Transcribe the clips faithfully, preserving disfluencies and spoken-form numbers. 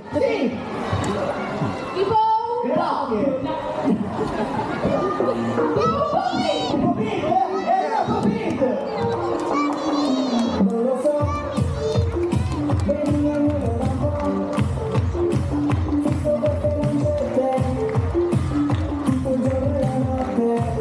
Sì! Tipo un po'. Tipo Pete, eh? Era Pete! Non lo so, veniamo da un po', fisso perché non c'è te, tutto il giorno e la notte.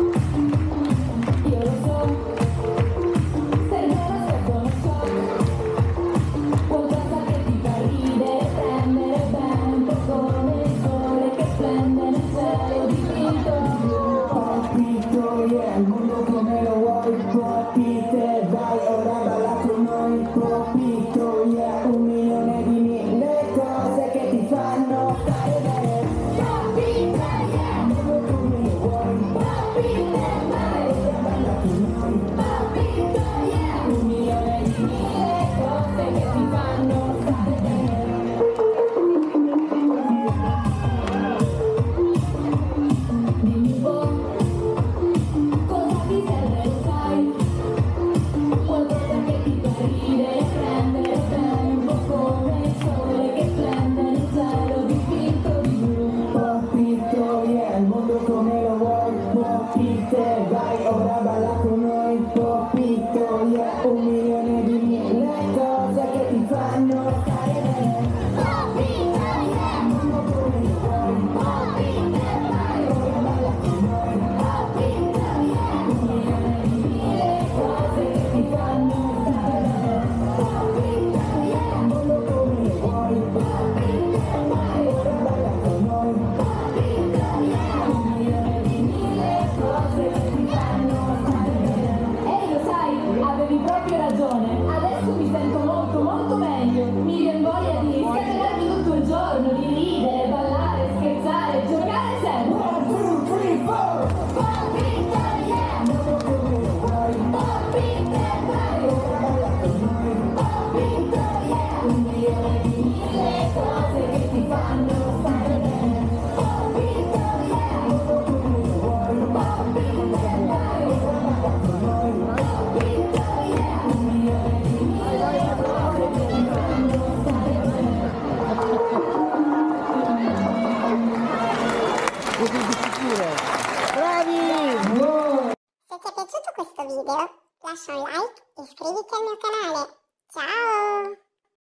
Io lo so, serve una seconda shot, qualcosa che ti fa ridere, prendere bene, un po' come il sole che splende nel cielo dipinto. Palpito, yeah, il mondo come lo vuoi, palpite, vai, ora balla con noi, palpito, yeah, un milione di mille cose che ti fanno stare bene. Palpite, yeah, Il mondo come lo vuoi, palpite, vai, ora balla con noi, palpite, yeah, un milione di mille cose che ti fanno stare bene. Dimmi un po', cosa ti serve, lo sai? Qualcosa che ti fa ridere, prendere bene, un po' come il sole che splende nel cielo dipinto di blu. palpito, yeah, il mondo come lo vuoi, palpite, vai, ora balla con noi, palpito, yeah, un milione di mille cose che ti fanno stare bene. Palpite, yeah, Il mondo come lo vuoi, palpite, vai, ora balla con noi, palpite, yeah, un milione di mille cose che ti fanno stare bene. Palpite, yeah, il mondo come lo vuoi, palpite, vai, ora balla con noi, palpite, yeah, un milione di mille cose che ti fanno stare bene. Ehi, lo sai, avevi proprio ragione. Adesso mi sento molto molto meglio. Mi viene voglia di scatenarmi tutto il giorno, di ridere, ballare, scherzare, giocare sempre. one, two, three, four, Palpite, yeah, il mondo come lo vuoi, palpite, vai, ora balla con noi, palpite, yeah, un milione di mille cose che ti fanno stare bene. Palpite, yeah, il mondo come lo vuoi, palpite, vai, ora balla con noi. palpite, yeah, un milione di mille cose che ti fanno stare bene. Se ti è piaciuto questo video, lascia un like e iscriviti al mio canale. Ciao!